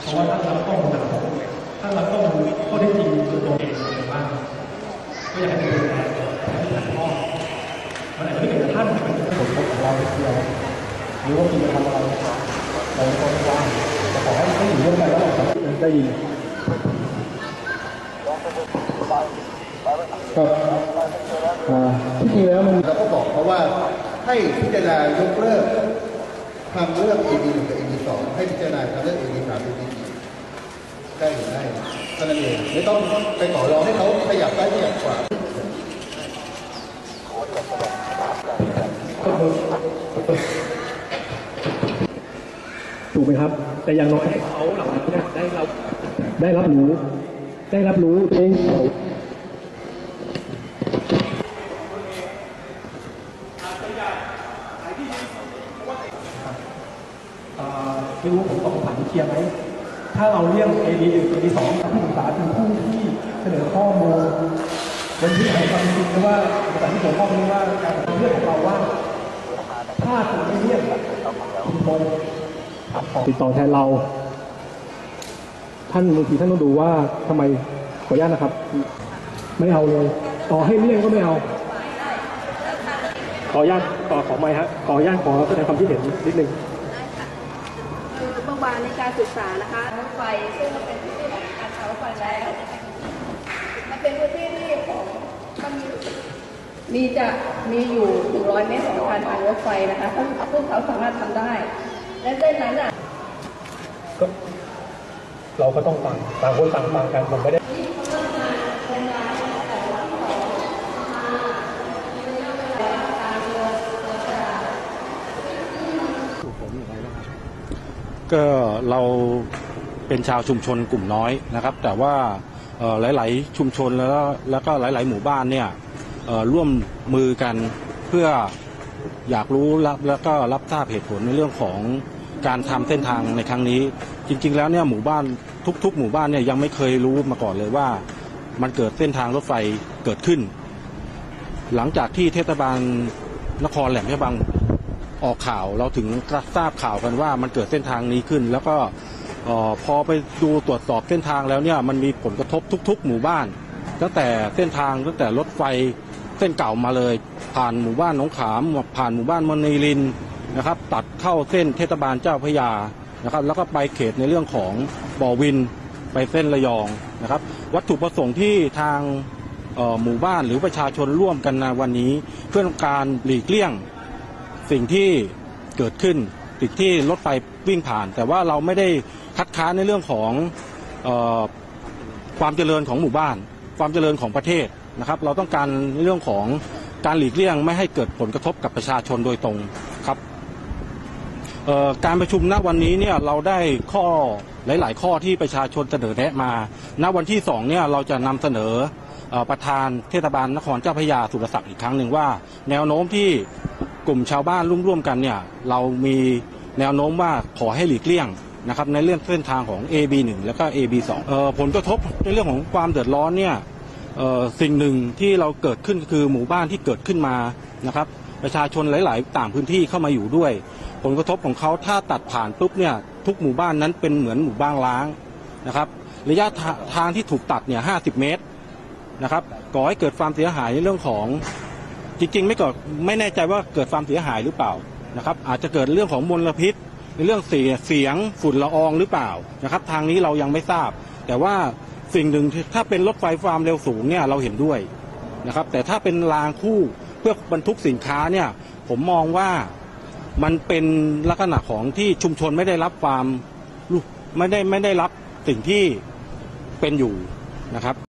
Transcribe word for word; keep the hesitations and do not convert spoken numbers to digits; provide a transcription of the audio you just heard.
เพราะว่าถ้าเราต้องจากผมถ้าเราต้องรู้ข้อเท็จจริงตัวตัวเองในบ้านก็อยากให้เป็นตัวแทนที่ถ่ายทอดมันอาจจะไม่เป็นท่านเป็นผลของเราเดียวหรือว่าคุณจะทำอะไรเราไม่ต้องว่างแต่ขอให้ให้อยู่ร่วมกันแล้วเราได้ยินครับที่จริงแล้วมันเราก็บอกเขาว่าให้พิจารณายกเลิกทำเรื่อง เอ ดี หนึ่ง กับ เอ ดี สองให้พิจารณาทำเรื่อง เอ ดี สาม เอ ดี สี่ได้หรือไม่เท่านั้นเองไม่ต้องไปต่อรองให้เขาขยับได้ขยับขวาถูกไหมครับแต่อย่างน้อยเขาเหล่านั้นเนี่ยได้รับได้รับรู้ได้รับรู้เองไม่รู้ผมตอบคำถามที่เคลียร์ไหมถ้าเราเรียก เอ ดี หนึ่ง เอ ดี สองที่ปรึกษาคือผู้ที่เสนอข้อมูลบนที่ไหนความจริงหรือว่าภาษาที่ผมข้อมูลว่าการเลือกของเราว่าถ้าคุณไม่เรียกคุณตรงติดต่อแทนเราท่านบางทีท่านต้องดูว่าทำไมขออนุญาตนะครับไม่เอาเลยต่อให้เลี่ยงก็ไม่เอาขออนุญาตต่อขอไม่ฮะขออนุญาตขอแสดงความคิดเห็นนิดนึงคือเมื่อวานในการศึกษานะคะรถไฟซึ่งมันเป็นพื้นที่ของการทางรถไฟแล้วมันเป็นพื้นที่ที่ของมันมีมีจะมีอยู่หนึ่งร้อยเมตรของการทางรถไฟนะคะซึ่งซึ่งเขาสามารถทำได้และเส้นนั้นอ่ะก็เราก็ต้องฟังต่างคนต่างฟังกันผมไม่ได้ก็เราเป็นชาวชุมชนกลุ่มน้อยนะครับแต่ว่าหลายๆชุมชนแล้วแล้วก็หลายๆหมู่บ้านเนี่ยร่วมมือกันเพื่ออยากรู้แล้วก็รับทราบเหตุผลในเรื่องของการทำเส้นทางในครั้งนี้จริงๆแล้วเนี่ยหมู่บ้านทุกๆหมู่บ้านเนี่ยยังไม่เคยรู้มาก่อนเลยว่ามันเกิดเส้นทางรถไฟเกิดขึ้นหลังจากที่เทศบาลนครแหลมฉบังออกข่าวเราถึงทราบข่าวกันว่ามันเกิดเส้นทางนี้ขึ้นแล้วก็พอไปดูตรวจสอบเส้นทางแล้วเนี่ยมันมีผลกระทบทุกๆหมู่บ้านตั้งแต่เส้นทางตั้งแต่รถไฟเส้นเก่ามาเลยผ่านหมู่บ้านหนองขามผ่านหมู่บ้านมณีรินนะครับตัดเข้าเส้นเทศบาลเจ้าพระยานะครับแล้วก็ไปเขตในเรื่องของบ่อวินไปเส้นระยองนะครับวัตถุประสงค์ที่ทางหมู่บ้านหรือประชาชนร่วมกันในวันนี้เพื่อการหลีกเลี่ยงสิ่งที่เกิดขึ้นสิ่งที่รถไฟวิ่งผ่านแต่ว่าเราไม่ได้คัดค้านในเรื่องของเอ่อความเจริญของหมู่บ้านความเจริญของประเทศนะครับเราต้องการเรื่องของการหลีกเลี่ยงไม่ให้เกิดผลกระทบกับประชาชนโดยตรงครับการประชุมณวันนี้เนี่ยเราได้ข้อหลายๆข้อที่ประชาชนเสนอแนะมาณวันที่สองเนี่ยเราจะนำเสนอประธานเทศบาลนครเจ้าพระยาสุรศักดิ์อีกครั้งหนึ่งว่าแนวโน้มที่กลุ่มชาวบ้านร่วมๆกันเนี่ยเรามีแนวโน้มว่าขอให้หลีกเลี่ยงนะครับในเรื่องเส้นทางของ เอ บี หนึ่ง แล้วก็ เอ บี สอง เอ่อผลกระทบในเรื่องของความเดือดร้อนเนี่ยเอ่อสิ่งหนึ่งที่เราเกิดขึ้นคือหมู่บ้านที่เกิดขึ้นมานะครับประชาชนหลายๆต่างพื้นที่เข้ามาอยู่ด้วยผลกระทบของเขาถ้าตัดผ่านปุ๊บเนี่ยทุกหมู่บ้านนั้นเป็นเหมือนหมู่บ้านล้างนะครับระยะทางที่ถูกตัดเนี่ยห้าสิบเมตรนะครับก่อให้เกิดความเสียหายในเรื่องของจริงๆไม่ก่อไม่แน่ใจว่าเกิดความเสียหายหรือเปล่านะครับอาจจะเกิดเรื่องของมลพิษในเรื่องเสียเสียงฝุ่นละอองหรือเปล่านะครับทางนี้เรายังไม่ทราบแต่ว่าสิ่งหนึ่งถ้าเป็นรถไฟความเร็วสูงเนี่ยเราเห็นด้วยนะครับแต่ถ้าเป็นรางคู่เพื่อบรรทุกสินค้าเนี่ยผมมองว่ามันเป็นลักษณะของที่ชุมชนไม่ได้รับความไม่ได้ไม่ได้รับสิ่งที่เป็นอยู่นะครับ